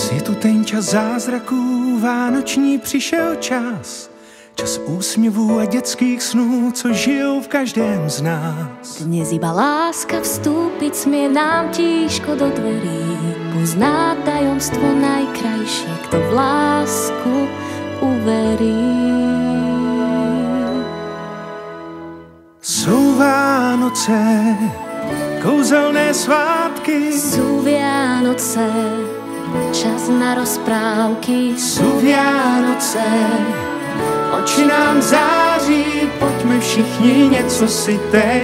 Je tu ten čas zázraků, vánoční přišel čas. Čas úsměvů a dětských snů, co žijou v každém z nás. Dnes iba láska vstúpiť smie nám tížko do dverí. Pozná tajomstvo najkrajšie, kto v lásku uverí. Jsou Vánoce, kouzelné svátky. Sú Vianoce, čas na rozprávky. Sú Vianoce, oči nám září, pojďme všichni něco si teď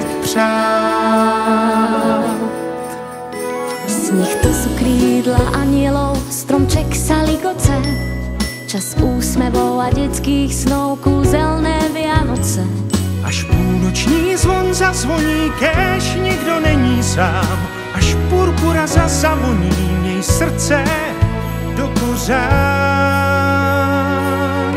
přát. Sníh to sú krídla anielov, stromček sa ligoce. Čas úsmevov a detských snov, kúzelné Vianoce. Až půlnoční zvon zazvoní, kéž nikdo není sám. Až purpura zazavoní, měj srdce do kořán.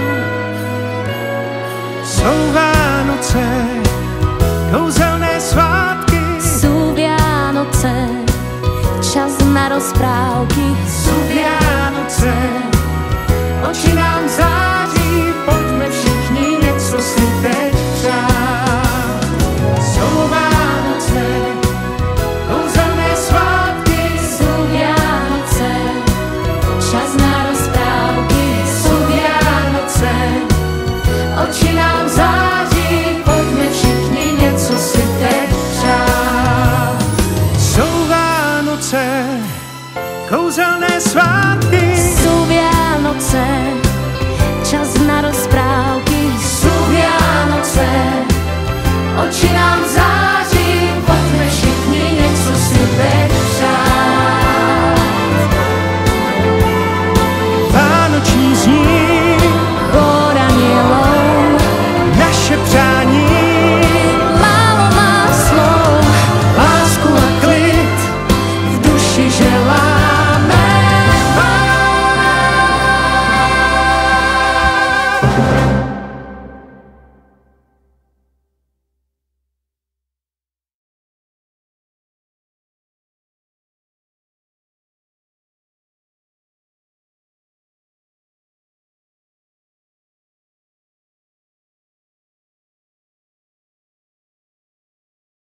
Jsou Vánoce, kouzelné svátky. Sú Vianoce, čas na rozprávky. Sú Vianoce, oči nám září, pojďme všichni něco si teď přát. Jsou Vánoce, kouzelné svátky. Sú Vianoce, čas na rozprávky. Sú Vianoce, Oči nám září, pojďme všichni něco si teď přát. Jsou Vánoce, kouzelné svátky. sú Vianoce, čas na rozprávky. Sú Vianoce, Oči